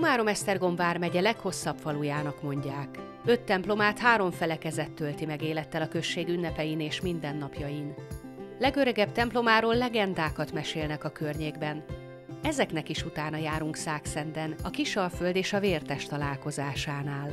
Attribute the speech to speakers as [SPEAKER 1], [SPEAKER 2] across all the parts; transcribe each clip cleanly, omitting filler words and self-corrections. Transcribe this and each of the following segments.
[SPEAKER 1] Komárom-Esztergom vármegye leghosszabb falujának mondják. 5 templomát 3 felekezet tölti meg élettel a község ünnepein és mindennapjain. Legöregebb templomáról legendákat mesélnek a környékben. Ezeknek is utána járunk Szákszenden, a Kisalföld és a Vértes találkozásánál.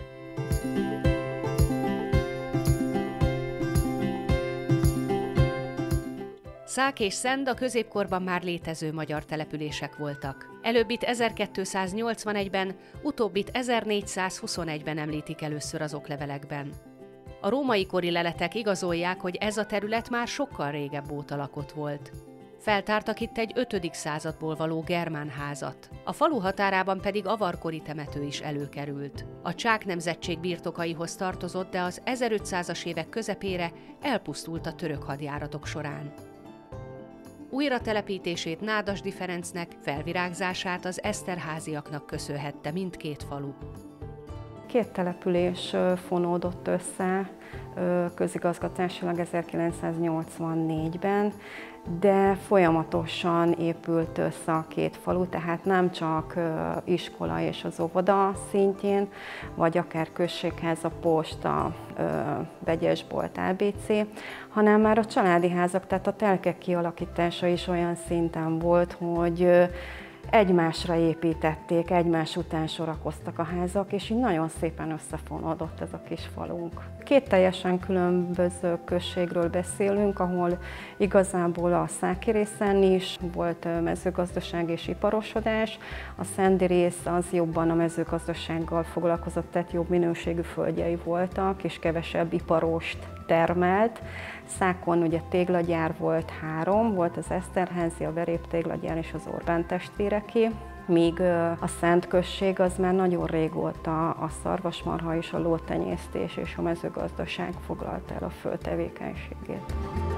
[SPEAKER 1] Szák és Szend a középkorban már létező magyar települések voltak. Előbbit 1281-ben, utóbbit 1421-ben említik először az oklevelekben. A római kori leletek igazolják, hogy ez a terület már sokkal régebb óta lakott volt. Feltártak itt egy 5. századból való germán házat. A falu határában pedig avarkori temető is előkerült. A csák nemzetség birtokaihoz tartozott, de az 1500-as évek közepére elpusztult a török hadjáratok során. Újratelepítését Nádasdy Ferencnek, felvirágzását az Eszterháziaknak köszönhette mindkét falu.
[SPEAKER 2] 2 település fonódott össze közigazgatásilag 1984-ben, de folyamatosan épült össze a 2 falu, tehát nem csak iskola és az óvoda szintjén, vagy akár községház, a posta, vegyesbolt, ABC, hanem már a családi házak, tehát a telkek kialakítása is olyan szinten volt, hogy egymásra építették, egymás után sorakoztak a házak, és így nagyon szépen összefonódott ez a kis falunk. 2 teljesen különböző községről beszélünk, ahol igazából a száki részen is volt mezőgazdaság és iparosodás, a szendi rész az jobban a mezőgazdasággal foglalkozott, tehát jobb minőségű földjei voltak, és kevesebb iparost termelt. Szákon ugye téglagyár volt 3, volt az Eszterházi, a Verép téglagyár és az Orbán testvéreké, míg a Szent község az már nagyon régóta a szarvasmarha és a lótenyésztés és a mezőgazdaság foglalta el a föld tevékenységét.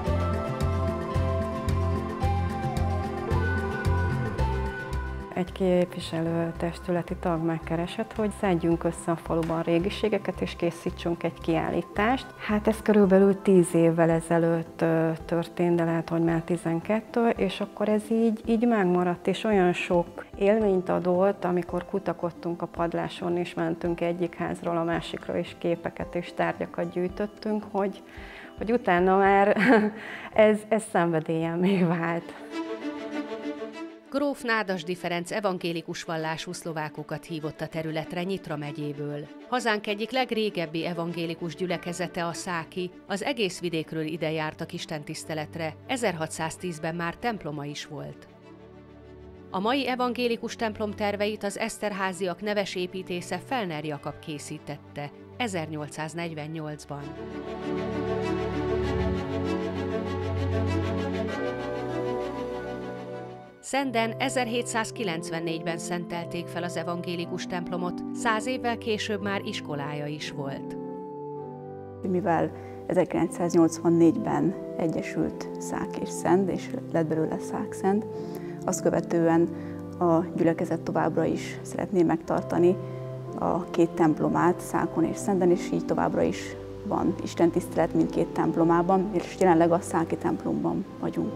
[SPEAKER 2] Egy képviselőtestületi tag megkeresett, hogy szedjünk össze a faluban régiségeket és készítsünk egy kiállítást. Hát ez körülbelül 10 évvel ezelőtt történt, de lehet, hogy már 12, és akkor ez így megmaradt, és olyan sok élményt adott, amikor kutakodtunk a padláson, és mentünk egyik házról a másikra, és képeket és tárgyakat gyűjtöttünk, hogy utána már ez szenvedélyemmé vált.
[SPEAKER 1] Gróf Nádasdy Ferenc evangélikus vallású szlovákokat hívott a területre Nyitra megyéből. Hazánk egyik legrégebbi evangélikus gyülekezete a száki, az egész vidékről ide jártak istentiszteletre, 1610-ben már temploma is volt. A mai evangélikus templom terveit az Eszterháziak neves építésze Fellner Jakab készítette 1848-ban. Szenden 1794-ben szentelték fel az evangélikus templomot, 100 évvel később már iskolája is volt.
[SPEAKER 3] Mivel 1984-ben egyesült Szák és Szend, és lett belőle Szákszend, azt követően a gyülekezet továbbra is szeretné megtartani a 2 templomát, Szákon és Szenden, és így továbbra is van istentisztelet mindkét templomában, és jelenleg a száki templomban vagyunk.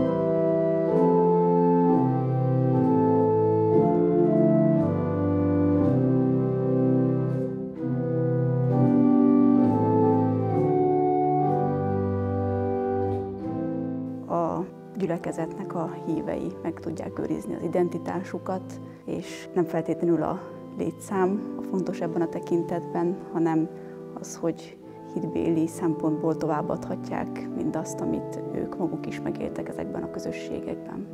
[SPEAKER 3] Gyülekezetnek a hívei meg tudják őrizni az identitásukat, és nem feltétlenül a létszám a fontos ebben a tekintetben, hanem az, hogy hitbéli szempontból továbbadhatják mindazt, amit ők maguk is megéltek ezekben a közösségekben.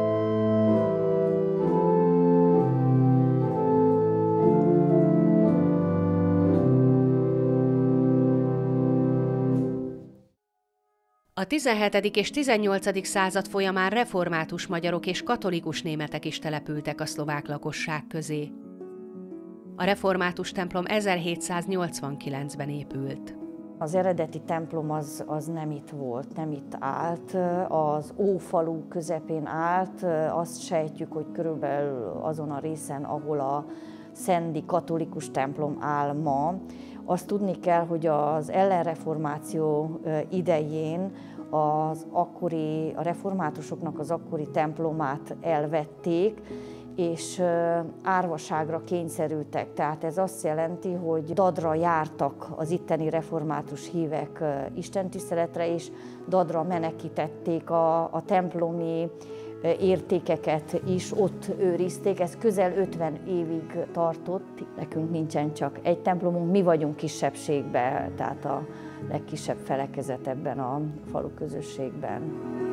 [SPEAKER 1] A 17. és 18. század folyamán református magyarok és katolikus németek is települtek a szlovák lakosság közé. A református templom 1789-ben épült.
[SPEAKER 4] Az eredeti templom az nem itt volt, nem itt állt, az Ófalu közepén állt, azt sejtjük, hogy körülbelül azon a részen, ahol a szendi katolikus templom áll ma. Azt tudni kell, hogy az ellenreformáció idején a reformátusoknak az akkori templomát elvették, és árvaságra kényszerültek. Tehát ez azt jelenti, hogy Dadra jártak az itteni református hívek istentiszteletre, és Dadra menekítették a templomi értékeket is, ott őrizték. Ez közel 50 évig tartott. Nekünk nincsen csak egy templomunk, mi vagyunk kisebbségben, tehát a legkisebb felekezet ebben a falu közösségben.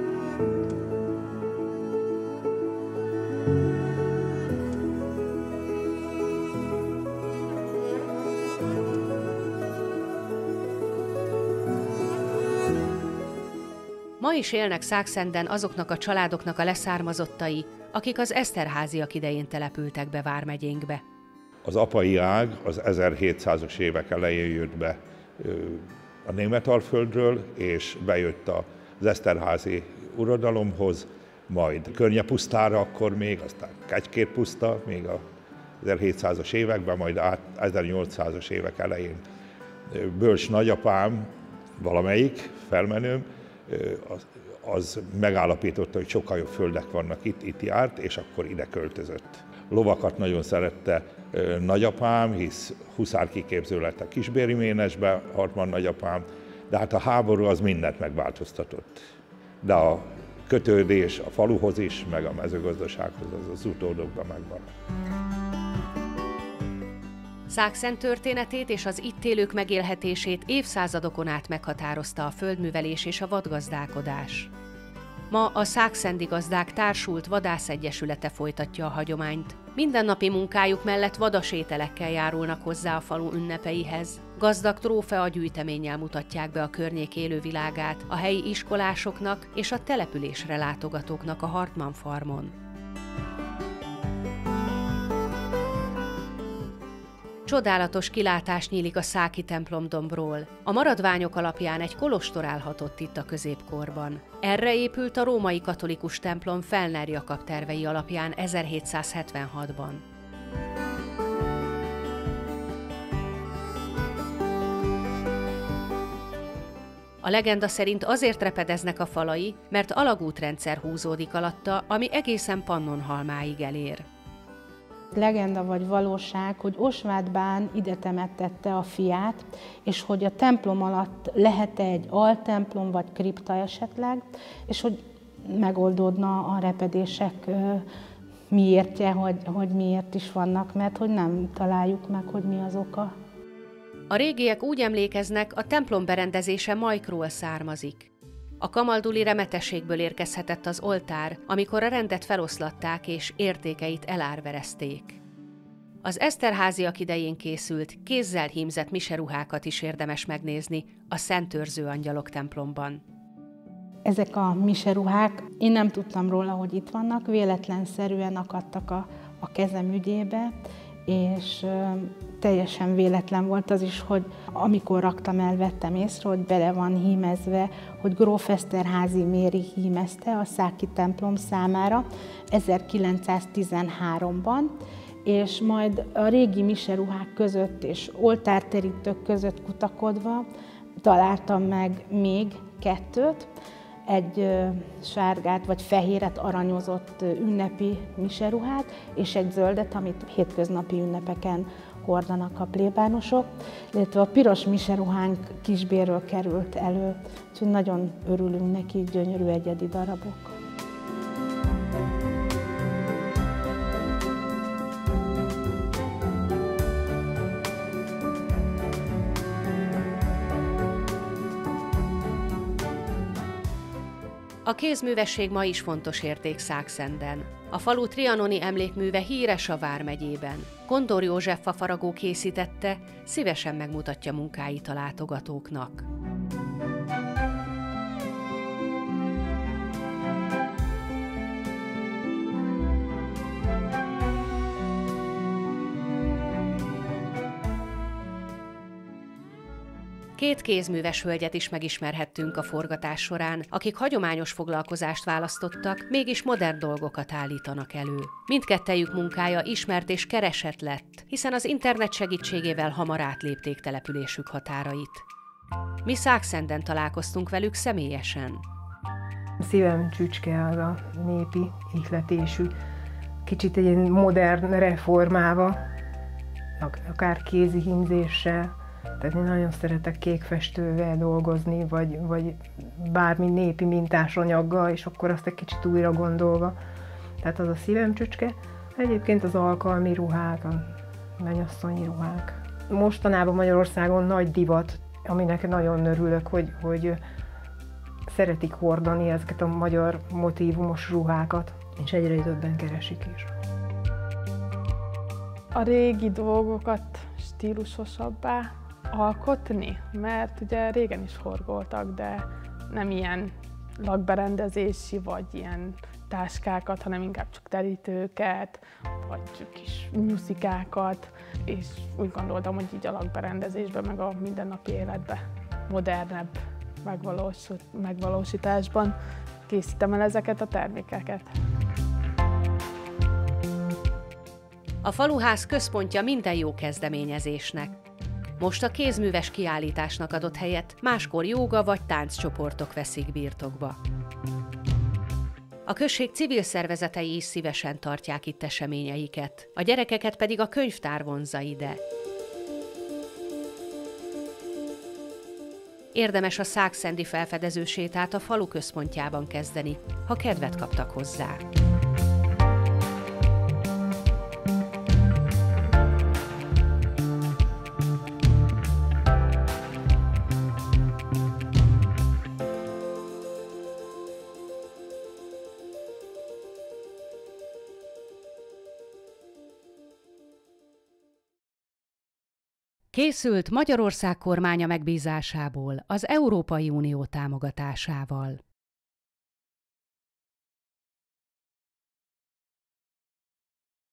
[SPEAKER 1] Ma is élnek Szákszenden azoknak a családoknak a leszármazottai, akik az Eszterházyak idején települtek be vármegyénkbe.
[SPEAKER 5] Az apai ág az 1700-as évek elején jött be a Németalföldről, és bejött az eszterházi uradalomhoz, majd Környepusztára akkor még, aztán Kecskérpuszta, még a 1700-as években, majd 1800-as évek elején Bölcs nagyapám, valamelyik felmenőm, az megállapította, hogy sokkal jobb földek vannak itt járt, és akkor ide költözött. Lovakat nagyon szerette nagyapám, hisz huszárkiképző lett a Kisbériménesbe, Hartmann nagyapám, de hát a háború az mindent megváltoztatott. De a kötődés a faluhoz is, meg a mezőgazdasághoz az utódokban megmaradt.
[SPEAKER 1] Szákszent történetét és az itt élők megélhetését évszázadokon át meghatározta a földművelés és a vadgazdálkodás. Ma a szákszendi gazdák társult vadászegyesülete folytatja a hagyományt. Mindennapi munkájuk mellett vadasételekkel járulnak hozzá a falu ünnepeihez. Gazdag trófea gyűjteménnyel mutatják be a környék élővilágát a helyi iskolásoknak és a településre látogatóknak a Hartmann farmon. Csodálatos kilátás nyílik a Száki templomdombról. A maradványok alapján egy kolostor állhatott itt a középkorban. Erre épült a római katolikus templom Fellner Jakab tervei alapján 1776-ban. A legenda szerint azért repedeznek a falai, mert alagútrendszer húzódik alatta, ami egészen Pannonhalmáig elér.
[SPEAKER 6] Legenda vagy valóság, hogy Osváth bán ide temettette a fiát, és hogy a templom alatt lehet-e egy altemplom vagy kripta esetleg, és hogy megoldódna a repedések miértje, hogy miért is vannak, mert hogy nem találjuk meg, hogy mi az oka.
[SPEAKER 1] A régiek úgy emlékeznek, a templom berendezése Majkról származik. A kamalduli remetességből érkezhetett az oltár, amikor a rendet feloszlatták és értékeit elárverezték. Az Eszterházyak idején készült, kézzel hímzett miseruhákat is érdemes megnézni a Szentőrző Angyalok templomban.
[SPEAKER 6] Ezek a miseruhák, én nem tudtam róla, hogy itt vannak, véletlenszerűen akadtak a kezem ügyébe, és teljesen véletlen volt az is, hogy amikor raktam el, vettem észre, hogy bele van hímezve, hogy Gróf Eszterházy Méri hímezte a száki templom számára 1913-ban, és majd a régi miseruhák között és oltárterítők között kutakodva találtam meg még kettőt, egy sárgát vagy fehéret aranyozott ünnepi miseruhát, és egy zöldet, amit hétköznapi ünnepeken hordanak a plébánosok, illetve a piros miseruhánk Kisbérről került elő, úgyhogy nagyon örülünk neki, gyönyörű egyedi darabok.
[SPEAKER 1] A kézművesség ma is fontos érték Szákszenden. A falu trianoni emlékműve híres a vármegyében. Kondor József fafaragó készítette, szívesen megmutatja munkáit a látogatóknak. Két kézműves hölgyet is megismerhettünk a forgatás során, akik hagyományos foglalkozást választottak, mégis modern dolgokat állítanak elő. Mindkettejük munkája ismert és keresett lett, hiszen az internet segítségével hamar átlépték településük határait. Mi Szákszenden találkoztunk velük személyesen.
[SPEAKER 7] Szívem csücske az a népi ihletésű kicsit egy ilyen modern reformálva, akár kézi hímzéssel. Tehát én nagyon szeretek kékfestővel dolgozni, vagy bármi népi mintás anyaggal, és akkor azt egy kicsit újra gondolva. Tehát az a szívem csücske. Egyébként az alkalmi ruhák, a mennyasszonyi ruhák. Mostanában Magyarországon nagy divat, aminek nagyon örülök, hogy szeretik hordani ezeket a magyar motívumos ruhákat, és egyre többen keresik is.
[SPEAKER 8] A régi dolgokat stílusosabbá alkotni, mert ugye régen is horgoltak, de nem ilyen lakberendezési vagy ilyen táskákat, hanem inkább csak terítőket, vagy csak kis műzikákat, és úgy gondoltam, hogy így a lakberendezésben, meg a mindennapi életben modernebb megvalósításban készítem el ezeket a termékeket.
[SPEAKER 1] A faluház központja minden jó kezdeményezésnek. Most a kézműves kiállításnak adott helyet, máskor jóga vagy tánccsoportok veszik birtokba. A község civil szervezetei is szívesen tartják itt eseményeiket, a gyerekeket pedig a könyvtár vonzza ide. Érdemes a szákszendi felfedező sétát a falu központjában kezdeni, ha kedvet kaptak hozzá. Készült Magyarország kormánya megbízásából az Európai Unió támogatásával.